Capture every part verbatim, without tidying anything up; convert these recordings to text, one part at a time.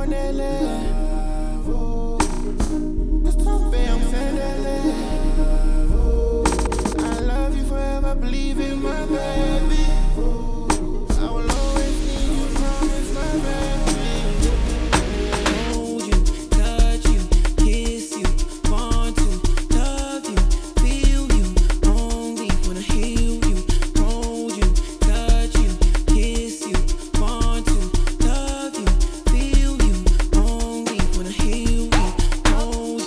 on that love, oh. It's tough, I'm saying that love, oh. I love you forever, believe in my baby, oh. I will always need you, promise my baby. Hold you, touch you, kiss you, want to love you, feel you, only wanna heal you. Hold you, touch you, kiss you, want to love you, feel you, only wanna heal you. Hold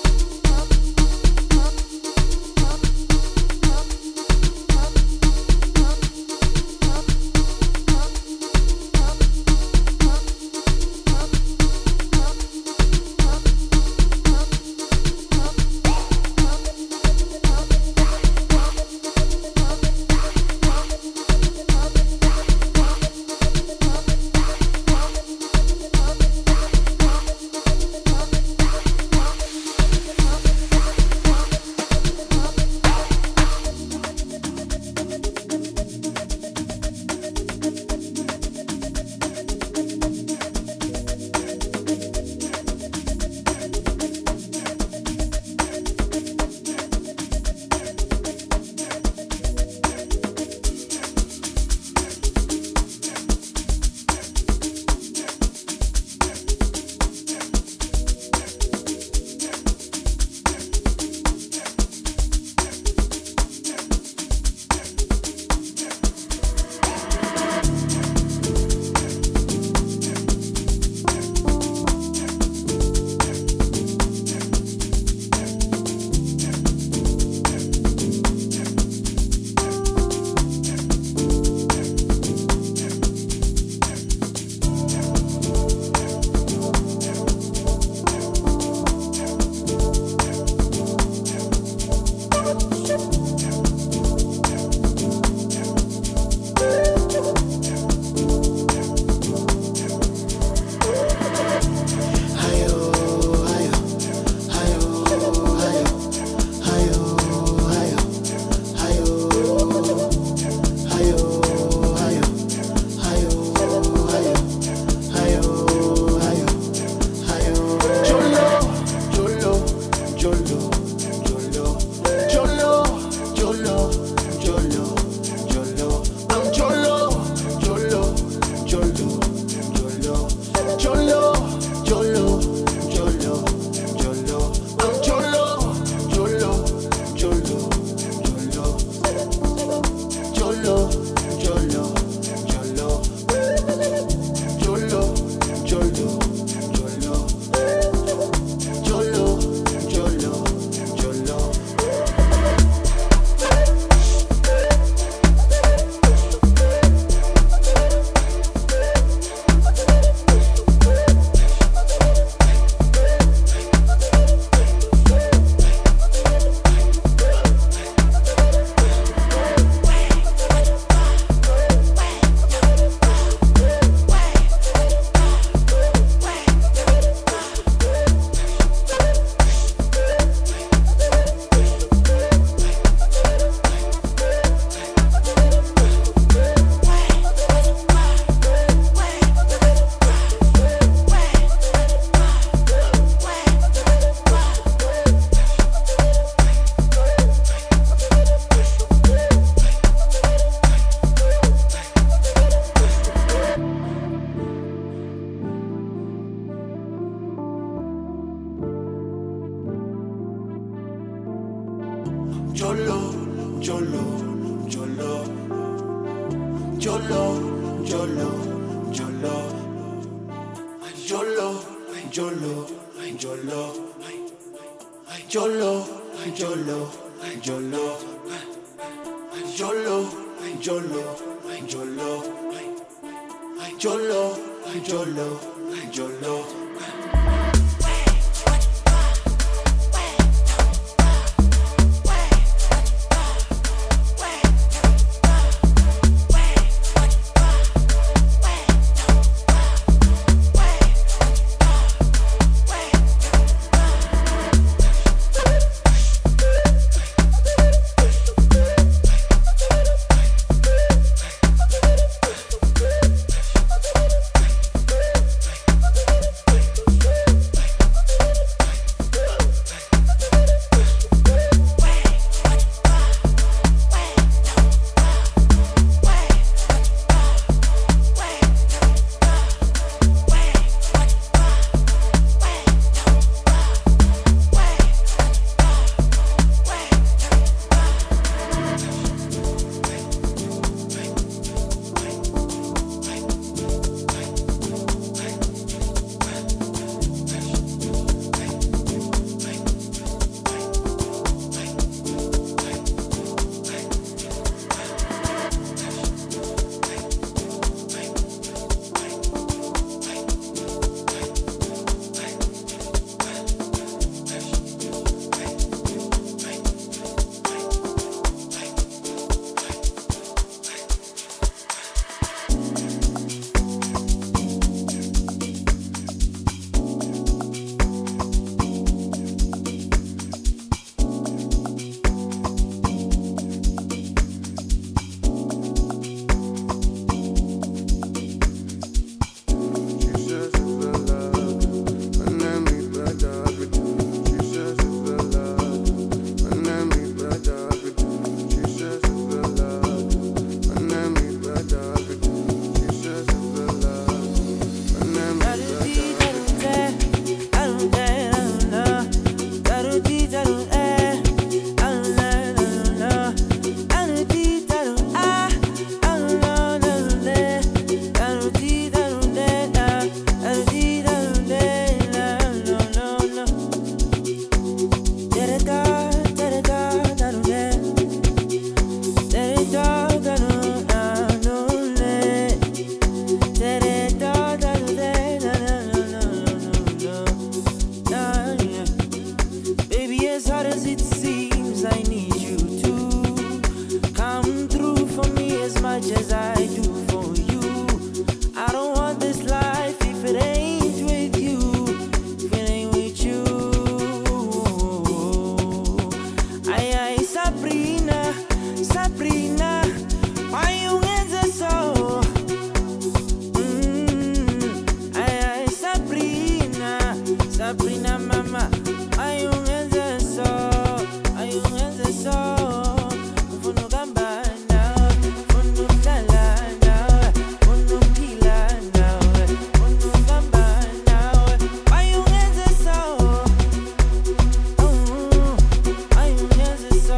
Jolo, Jolo, Jolo, Jolo, Jolo, Jolo, Jolo, Jolo, Jolo, Jolo, Jolo, Jolo, Jolo, Jolo, Jolo, Jolo, Jolo, Jolo. Sabrina mama, ayungenze so, ayungenze so. Ufuna ukuhamba nawe, ufuna ukuhlala nawe, ufuna ukuphila nawe, ufuna ukuhamba nawe, ayungenze so, oh, ayungenze so.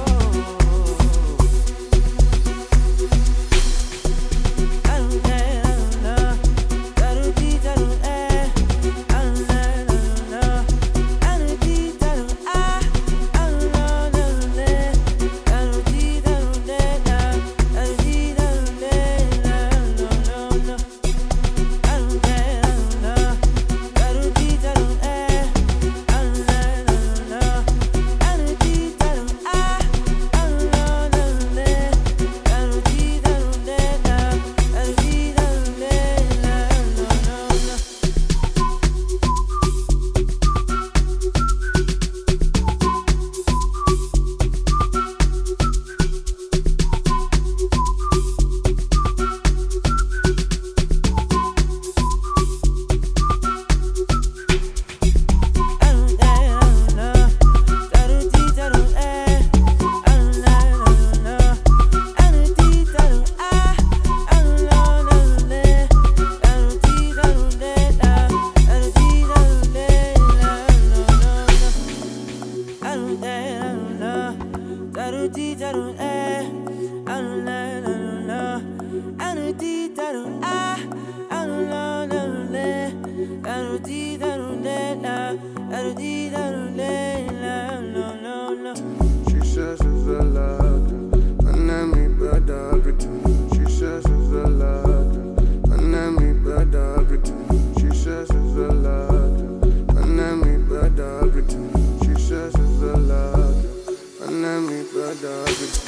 She says it's a lot, and then me better pretend. She says it's a lot, and then me better pretend. She says it's a lot, and then me better pretend. She says it's a lot, and then me better pretend.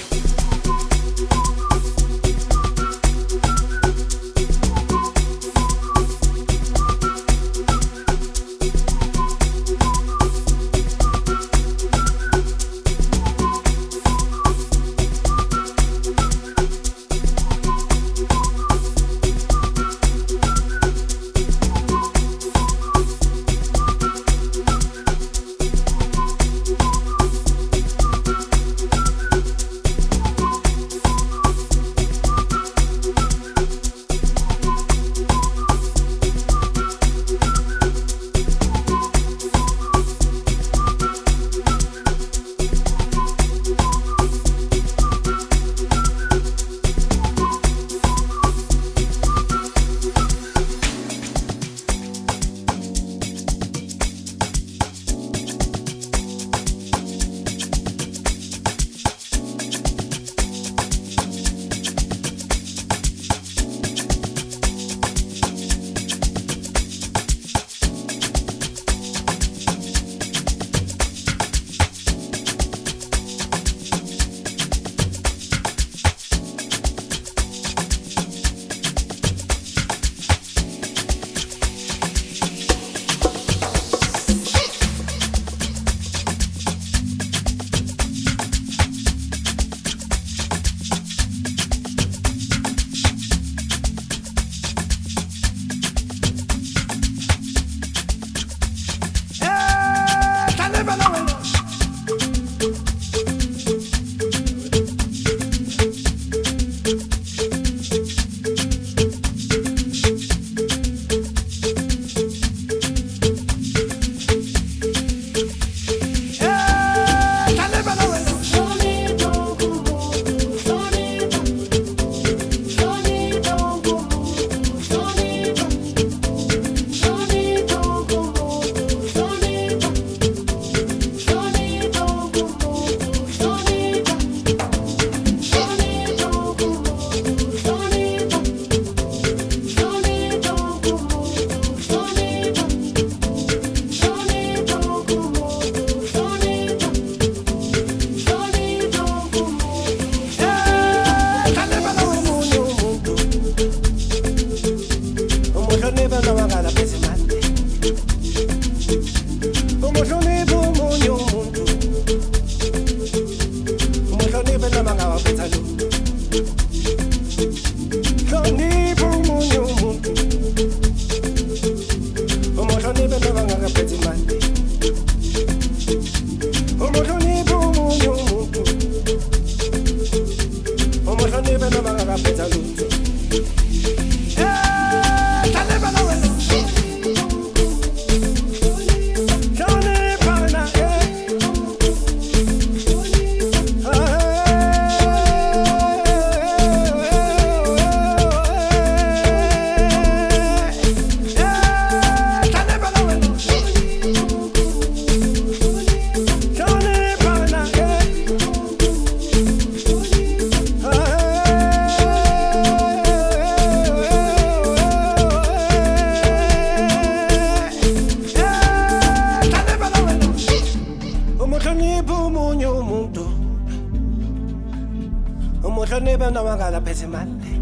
na wangakaphethe imali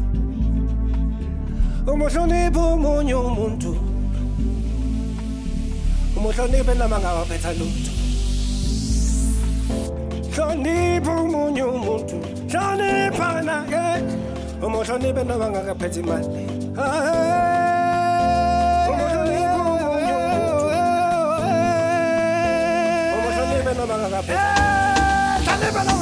umuhloniphe omunye umuntu umuhloniphe noma ngawaphetha lutho hloniphe omunye umuntu hlonipha nake umuhloniphe noma ngakaphethe imali umuhloniphe omunye umuntu umuhloniphe noma ngakaphethe hlonipha noma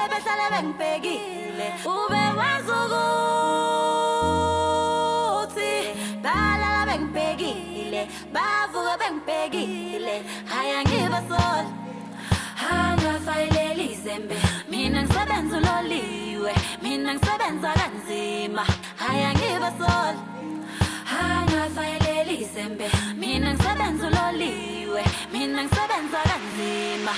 bebehlale bengibhekile ube wazi ukuthi balala bengibhekile bavuka bengibhekile haya ngibasola angafayileli izembe mina ngisebenza uloliwe mina ngisebenza kanzima haya ngibasola angafayileli izembe mina ngisebenza uloliwe mina ngisebenza kanzima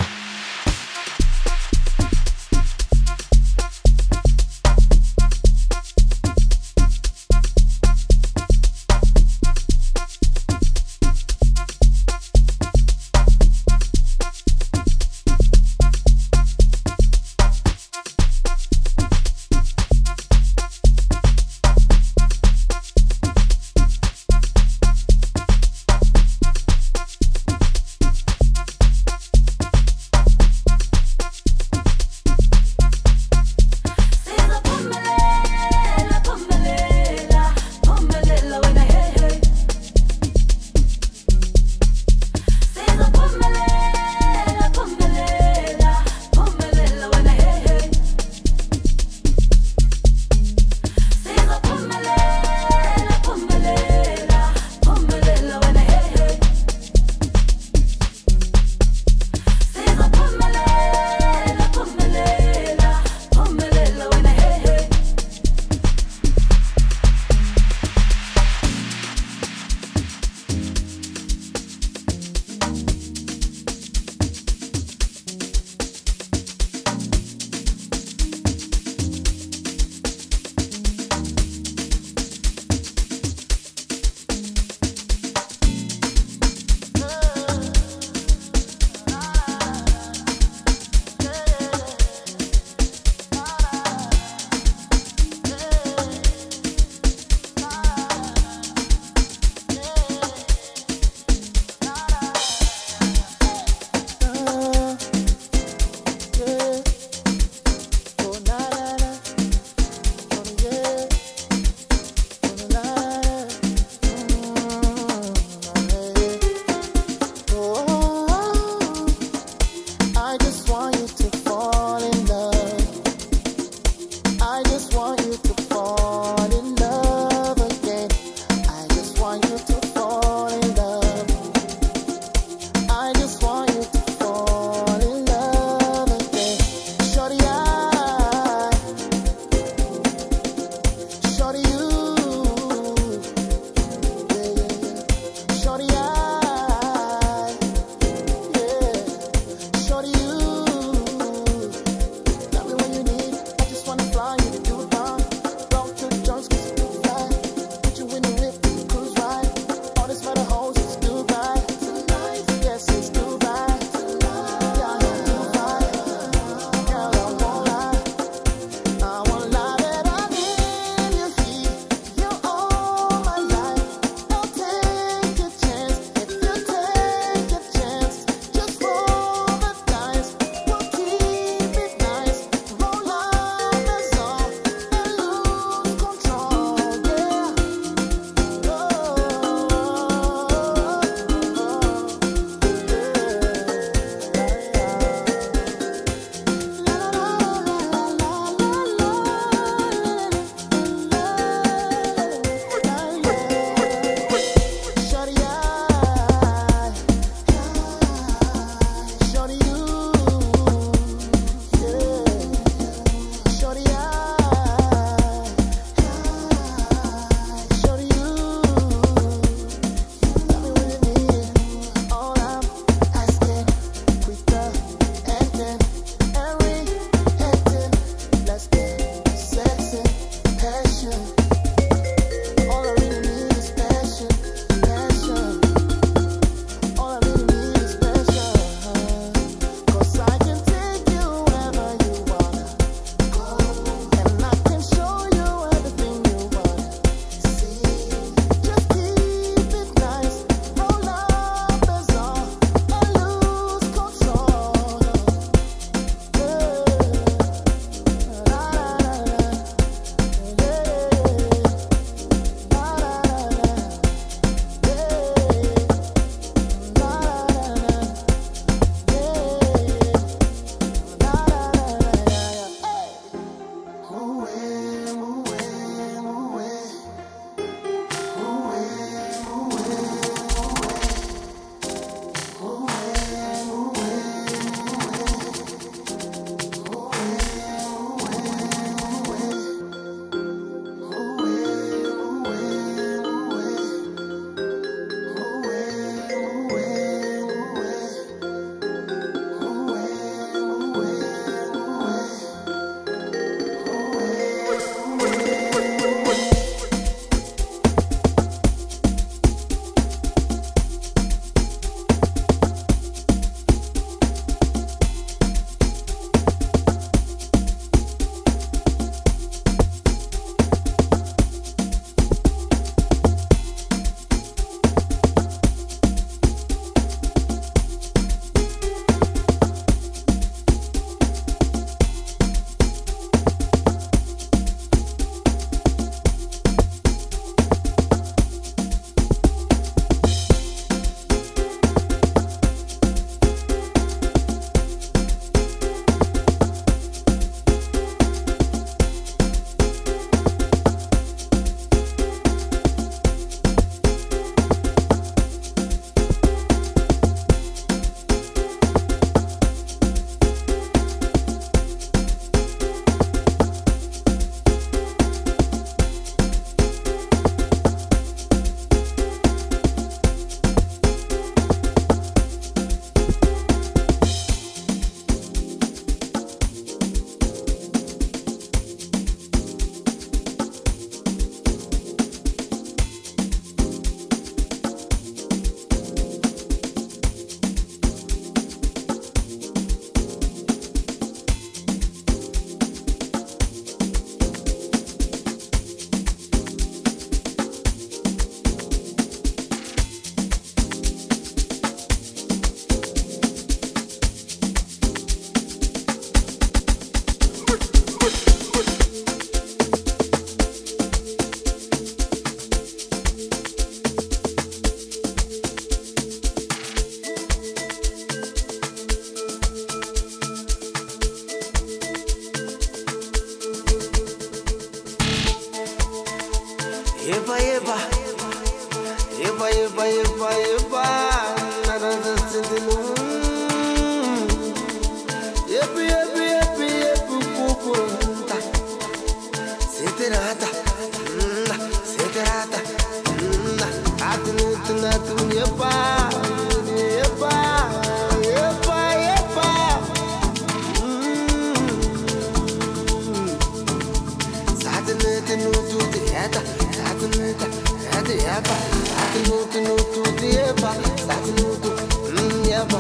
yeba, atinutu nutu di yeba, satinutu, mm yeba,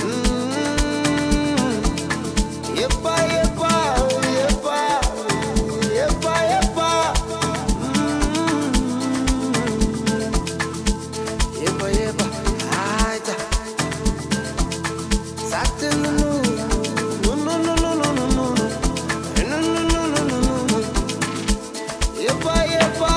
mm yeba yeba yeba yeba yeba, mm yeba yeba, aita, satinu, no no no no no no no, no no no no no no, yeba yeba.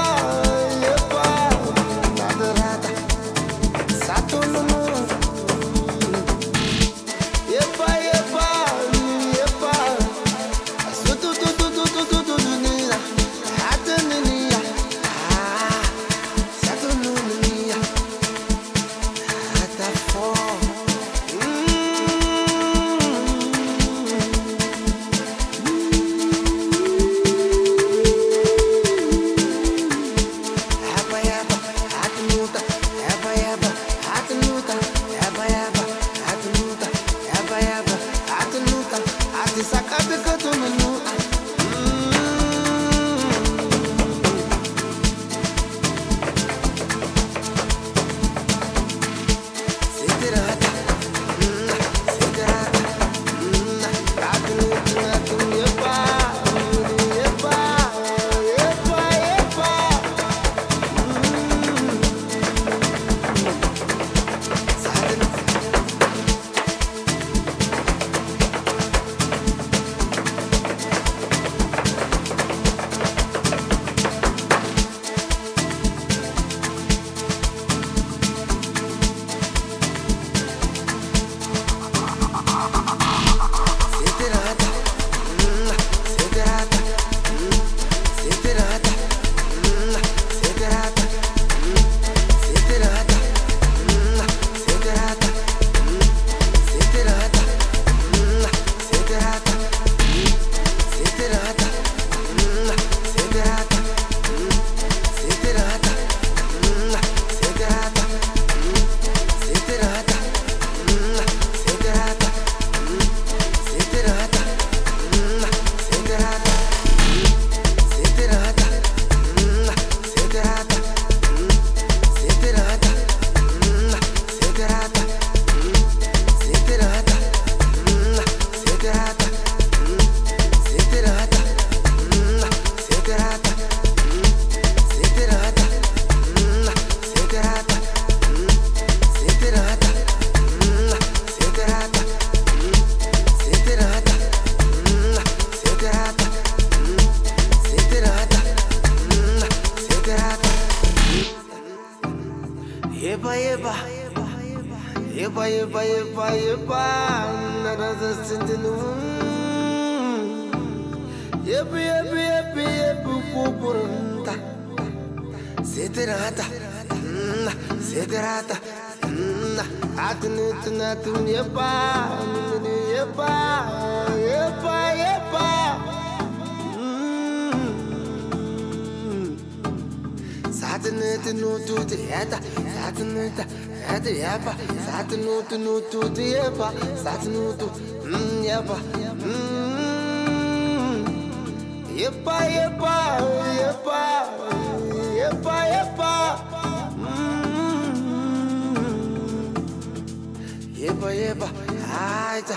Yeba yeba, yeba yeba yeba yeba, nada sentinu. Yeba yeba yeba yeba kuburunta, seterata, seterata, atunu tunatu yeba, yeba yeba yeba. Satinutu nutu di yeba, satinutu yeba yeba, satinutu nutu di yeba, satinutu yeba, yeba yeba yeba yeba yeba, yeba yeba, aita,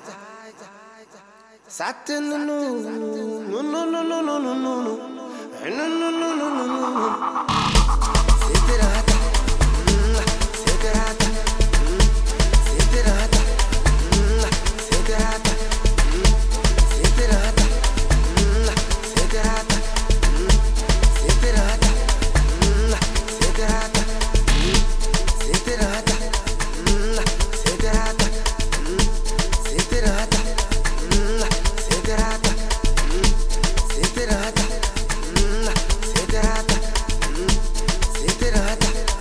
satinu, no no no no no no no no. No no no no no no no. Seterata, seterata, seterata, seterata, seterata, seterata, seterata, seterata, seterata, seterata, seterata, seterata, seterata. Seterata, seterata,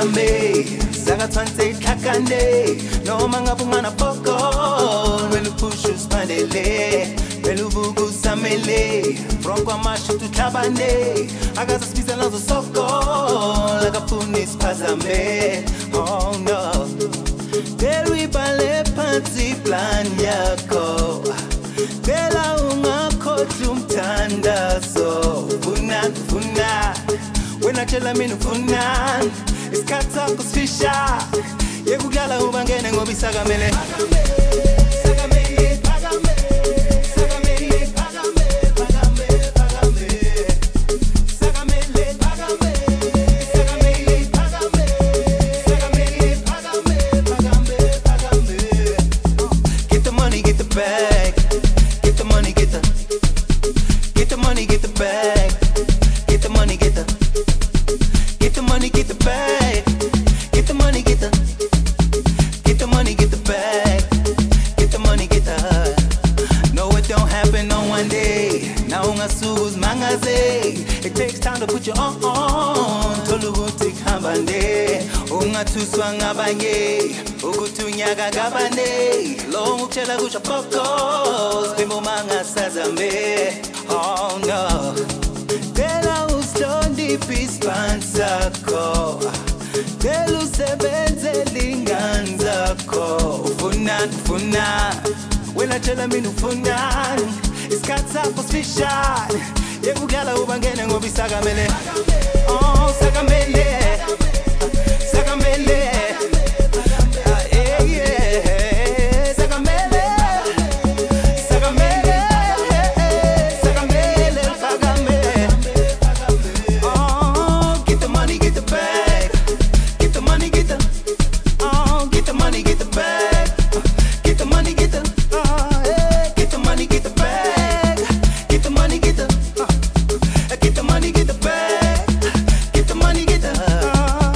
phakame Sakathwante kakande Noma ngabungana poko Welu pushu spandele Welu bugu samele From kwa mashu tu tabane Agaza spisa lazo soko Laga punis pasame Oh no Delwi bale panti plan yako Dela ungako tumtandazo Funan funan Wena chela minu funan Iskata kusfisha Yekugala ubangene ngobi sagamele Sagamele, pagame Sagamele, pagame, pagame, pagame Sagamele, pagame Sagamele, pagame Sagamele, pagame, pagame, pagame Get the money, get the bag Get the money, get the Get the money, get the bag Get the money, get the Get the money, get the bag Get the money, get the Get the money, get the bag Get the money, get the No, it don't happen on one day Now unga sugus mangaze It takes time to put you on Tolu gutik hambande Unga tuswa ngabanye Ugutunyaga gabane Long uchela gusha pokos Bimbo manga sazame Oh no Dela ustondi pispansako Delu sebenze linganzako Funan, funan Wena chela minu funan Iskatsa posfishan Yekugala ubangene ngobi sagamele Oh, sagamele Sagamele Ah, eh, yeah Sagamele Sagamele Sagamele Sagamele Oh, get the money, get the bag Get the money, get the Oh, get the money, get the bag Get the money, get the oh, yeah. Get the money, get the bag Get the money, get the uh, Get the money, get the bag Get the money, get the uh,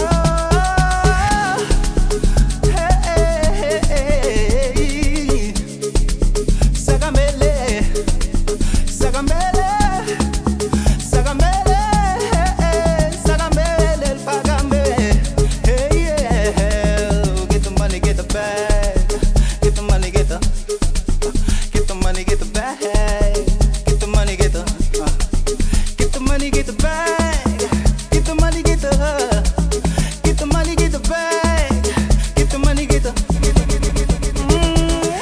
hey, hey, hey. Sagamele Sagamele Sagamele Sagamele Pagame Hey yeah Get the money, get the bag Get the money, get the Get the money, get the bag Get the money, get the uh, Get the money, get the bag Get the money, get the uh, Get the money, get the bag Get the money, get the Get the, get the, get the, get the mm.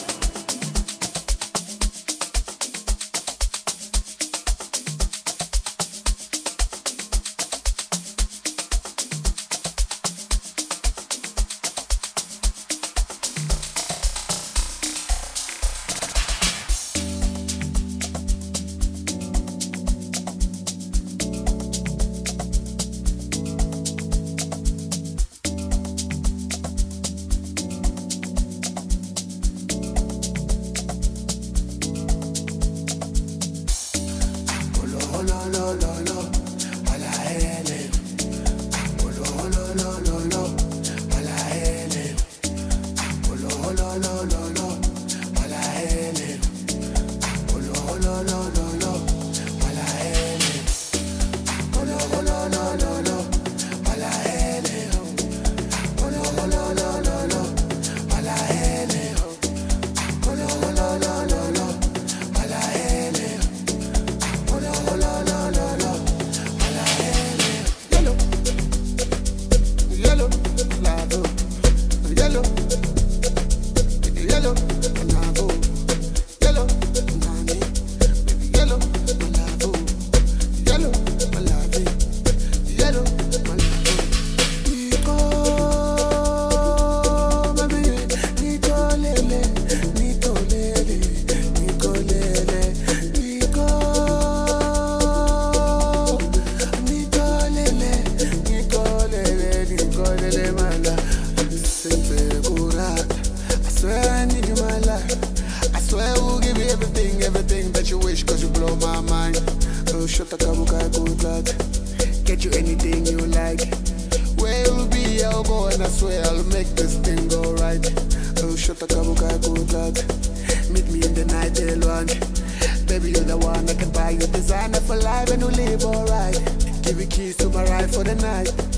Baby, you're the one that can buy you designer for life and you live alright. Give you keys to my ride for the night. I'm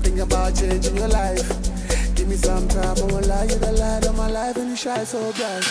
thinking about changing your life. Give me some time, I won't lie, you're the light of my life and you shine so bright.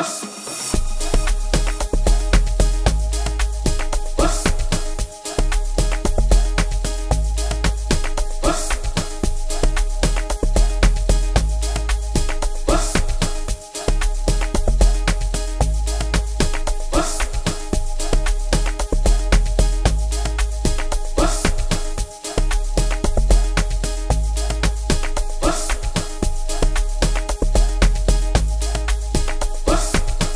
Bust.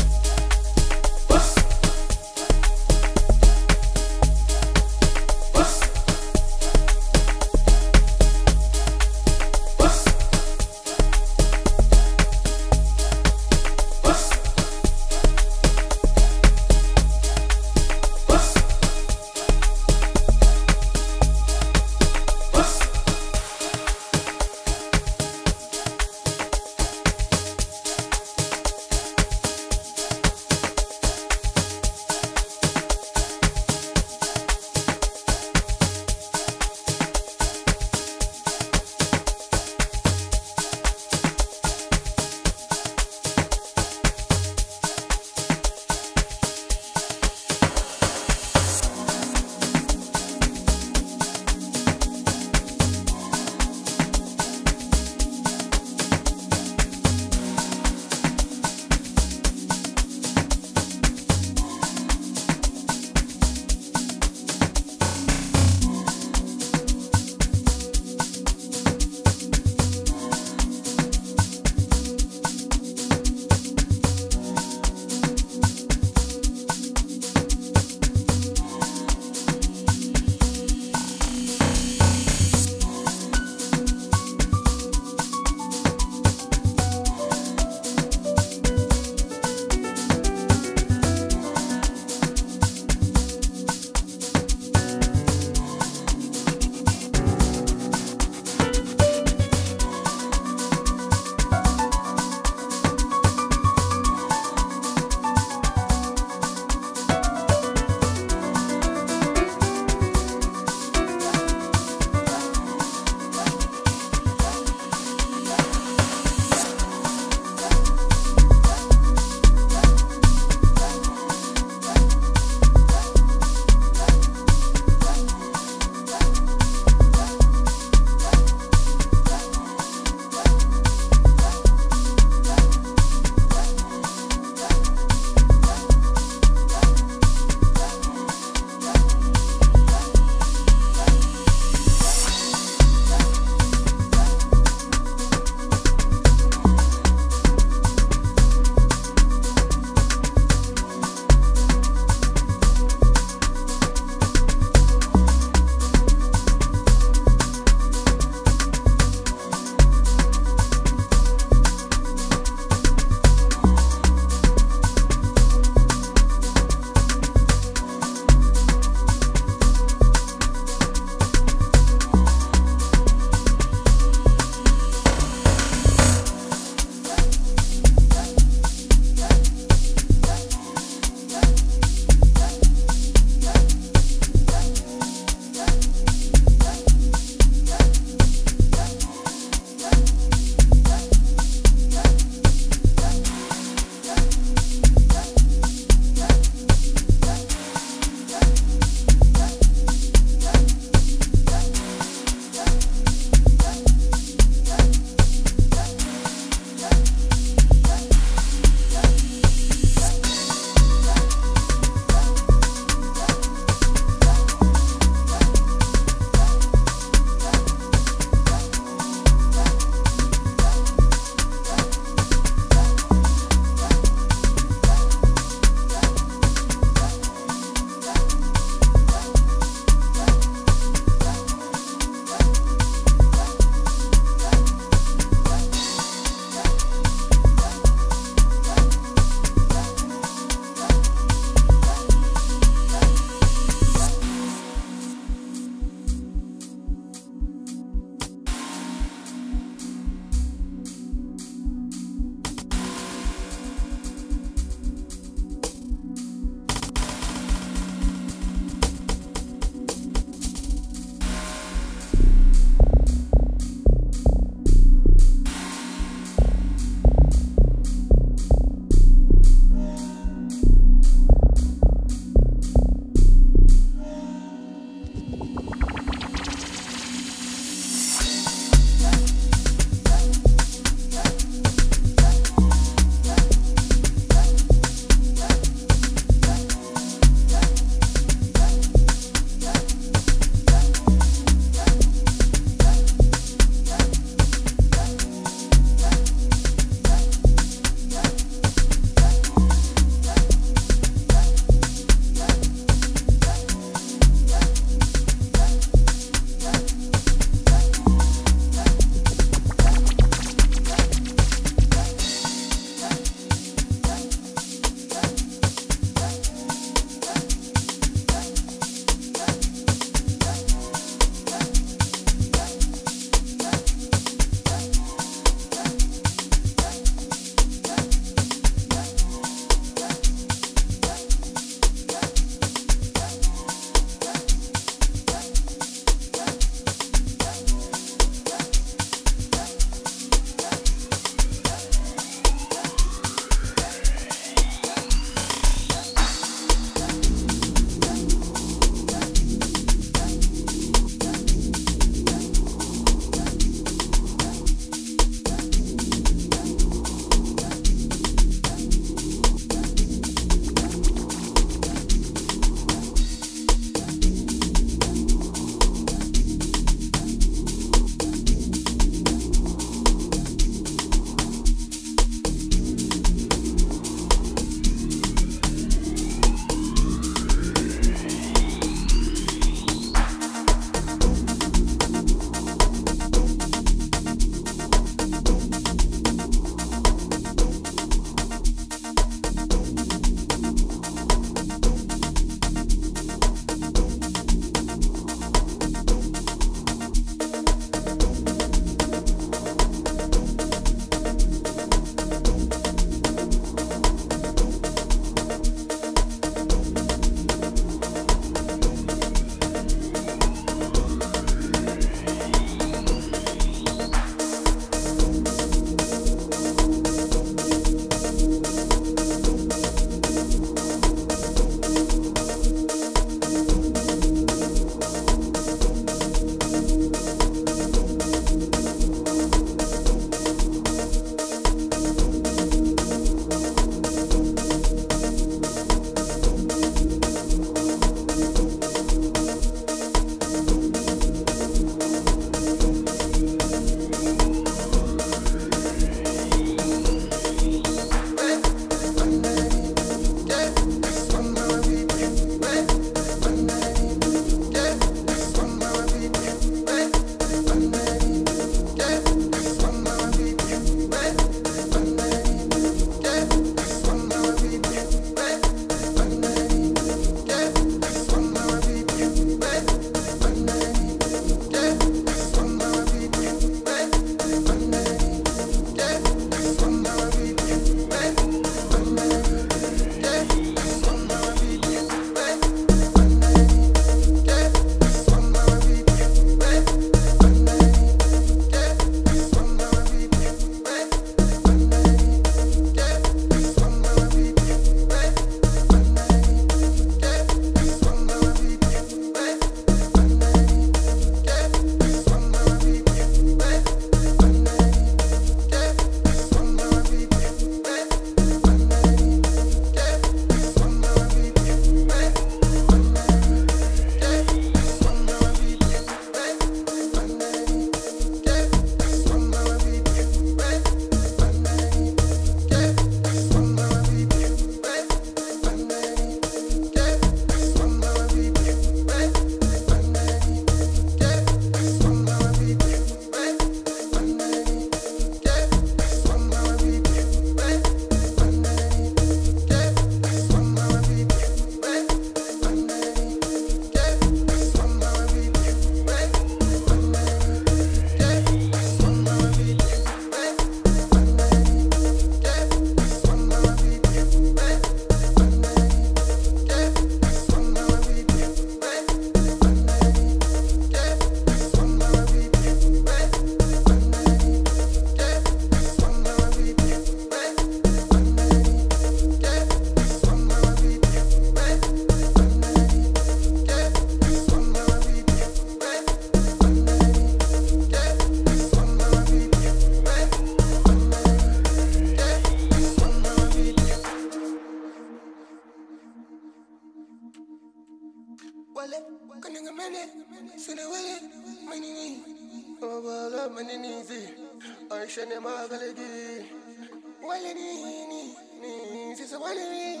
Direction in my valley. Walini, ni, sisa walini,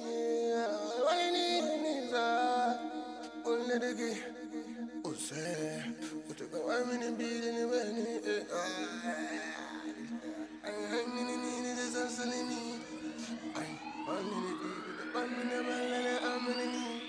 walini, za, walini, use, utaka wamini mbili ni weni, ay, hangini ni, sisa salini, ay, wanini, wanini, wanini, wanini,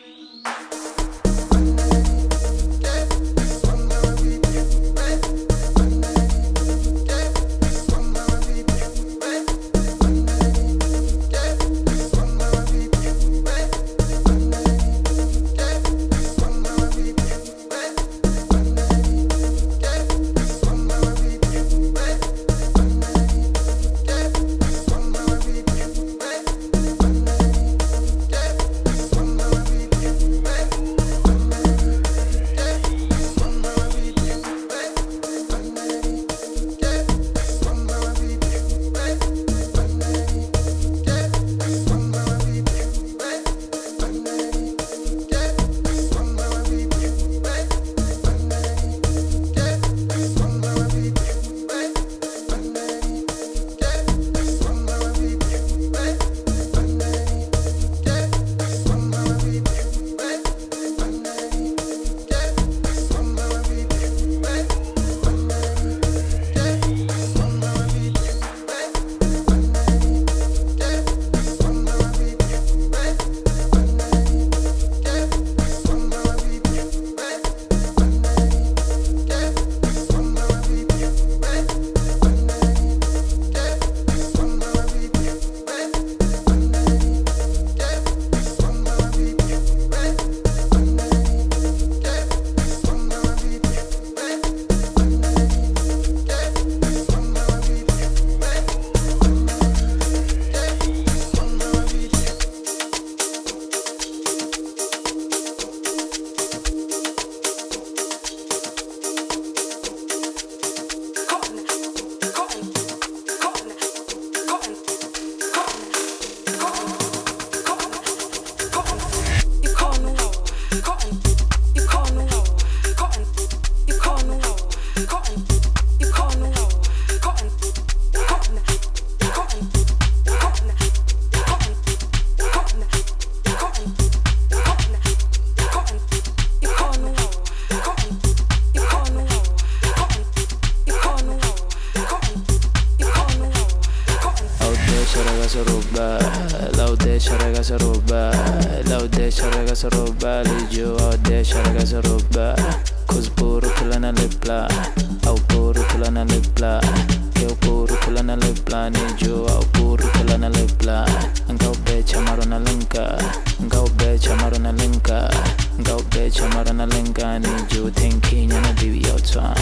Saroba, lijo out there, sharaga saroba. Cause puro kulana lepla, au puro kulana lepla. Eu puro kulana lepla, nijo au puro kulana lepla. Ngau becha marona linka, ngau becha marona linka, ngau becha marona linka, nijo thinking na bibi outside.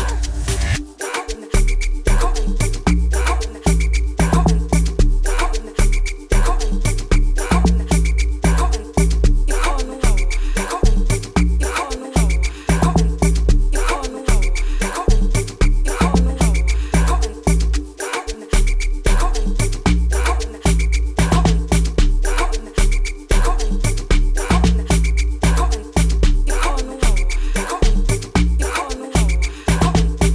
Come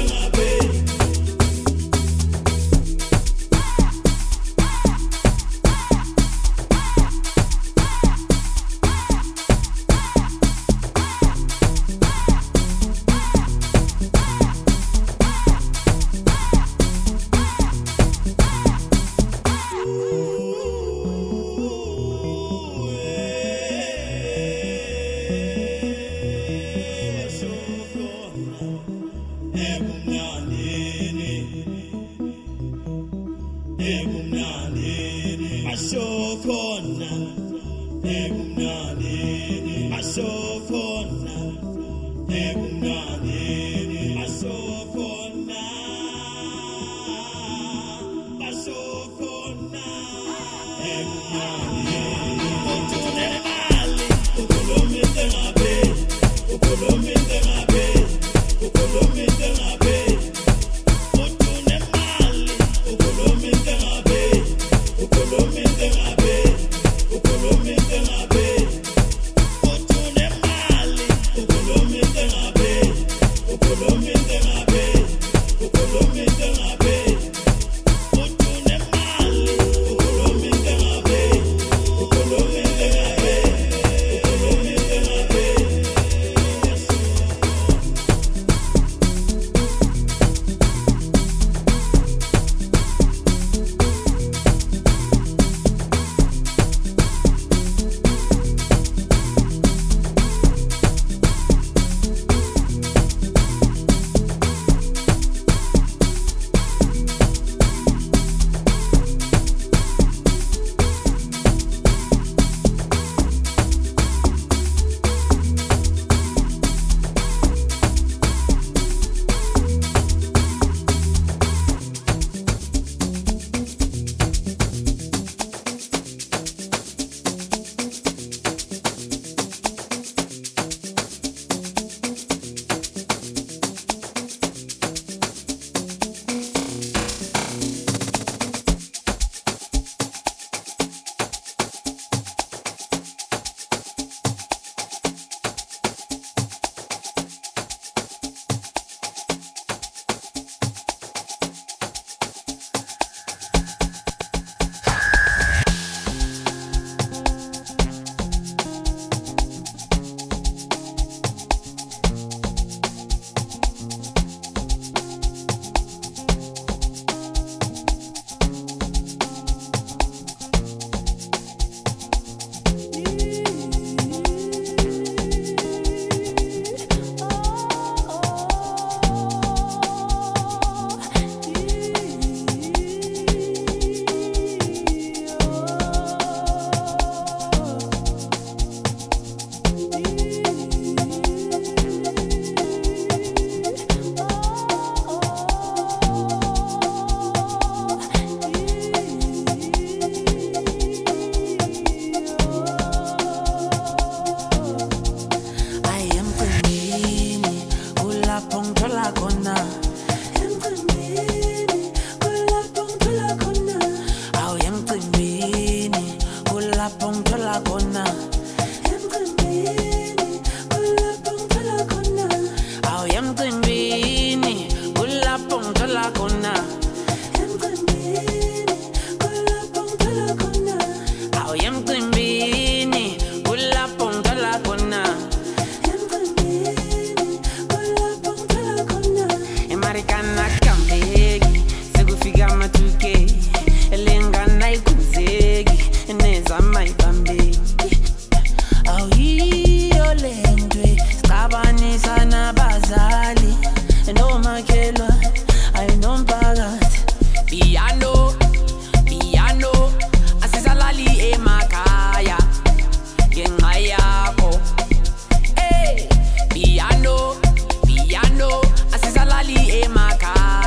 Piano, piano, asizalali emakhaya.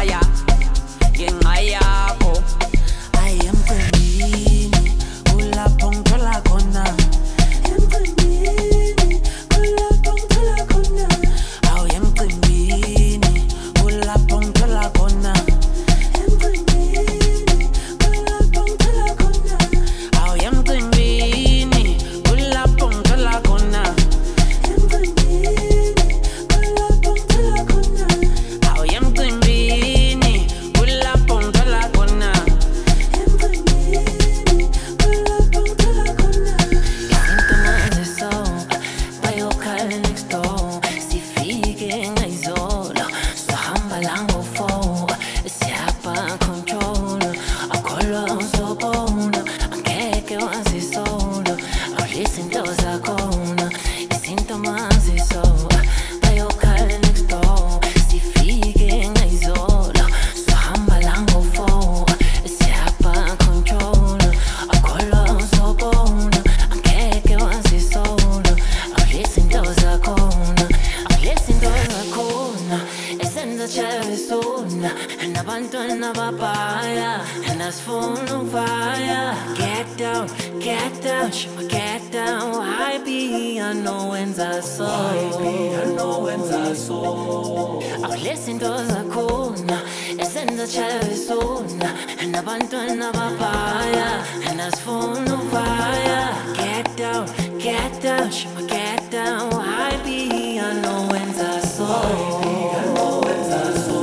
chavesona nabantwana babaya nasifuna ukuvaya. Get down, get down, shima get down. Why be anowenza so? Why be anowenza so? Akulezinto zakhona esenza chavesona nabantwana babaya nasifuna ukuvaya. Get down, get down, shima get down. Why be anowenza so? Why be anowenza so?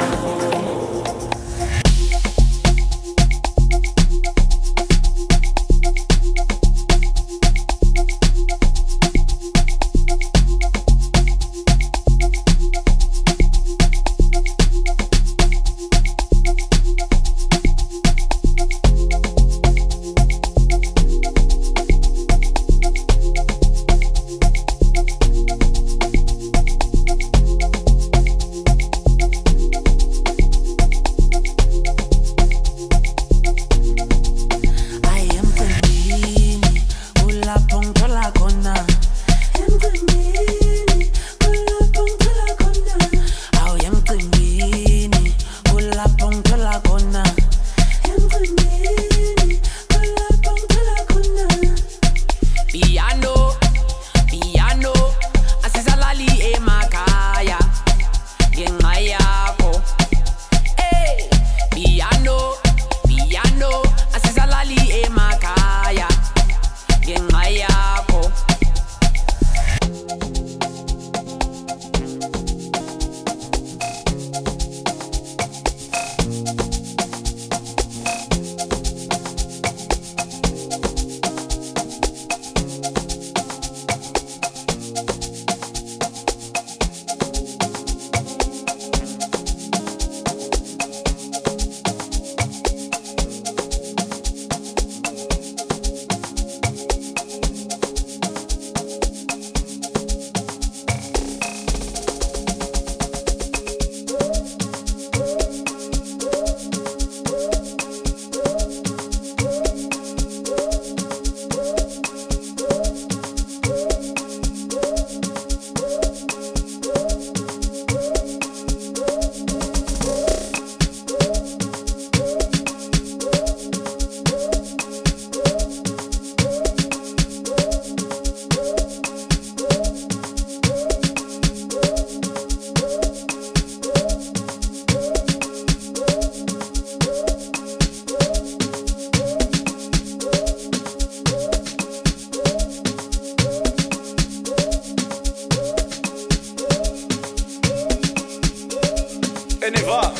Eniva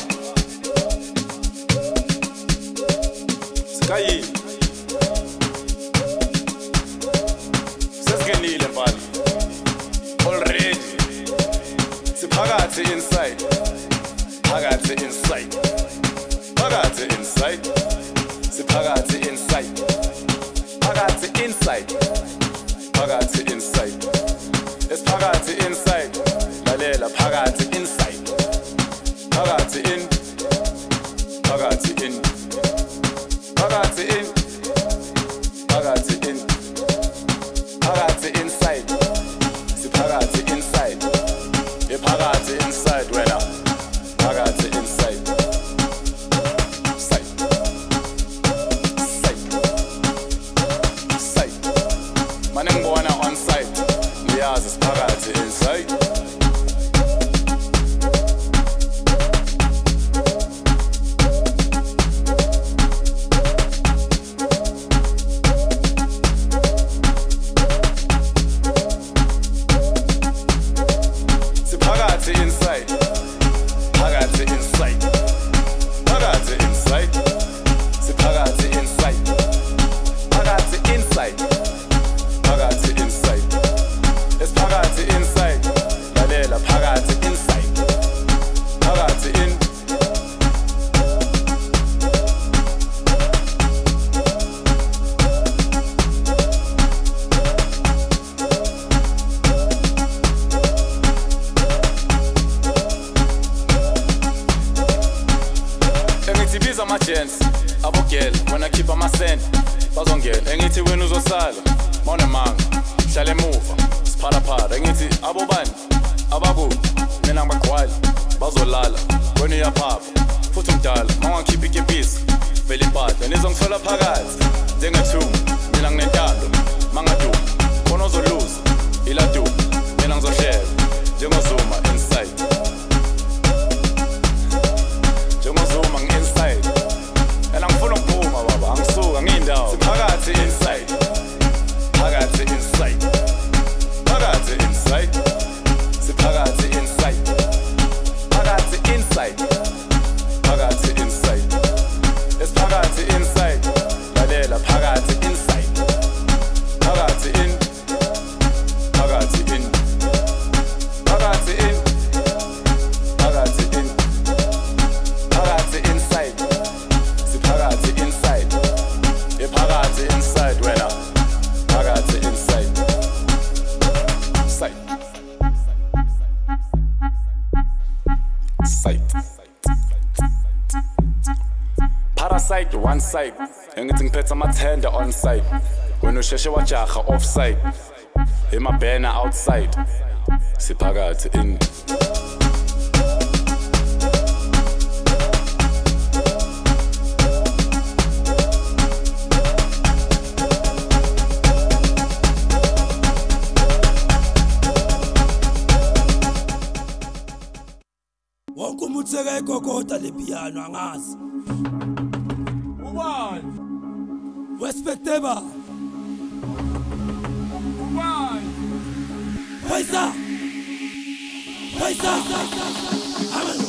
Sky Sesgenile mbali already siphakathi inside phakathi inside phakathi inside siphakathi inside phakathi inside phakathi inside esiphakathi inside lalela phakathi inside Phakathi in, phakathi in, phakathi in, phakathi in, phakathi inside, siphakathi inside, ephakathi inside wena, phakathi inside, side, side, side, mane ngibona on side, niyazi siphakathi inside. Abogel, when I keep on my send, bazongel, engithi wena uzosala, mawune manga, hlale emuva, siphala phala, engithi abobani, ababu, mina ngibagqwali, bazolala wena uyaphapha futhi umdala mangakhipha ikepisi vele ibhadla nizongithola phakathi njengethumu mina nginentando mangaduma khona uzoluza iladuma mina ngizohleka njengozuma inside njengozuma ngi-inside and angifuna ukuphuma baba angisuka ngiyindawo siphakathi inside phakathi inside phakathi inside siphakathi inside phakathi inside phakathi inside esiphakathi inside lalela phakathi inside phakathi in phakathi in phakathi in phakathi in phakathi inside siphakathi inside ephakathi inside wena phakathi inside side side parasite one side engithi ngiphethe amathenda on side wena usheshe wajaha off side emabhena outside siphakathi in wonke umuntu sekayigogota le piano angazi ubani respectable ubani Paisa Paisa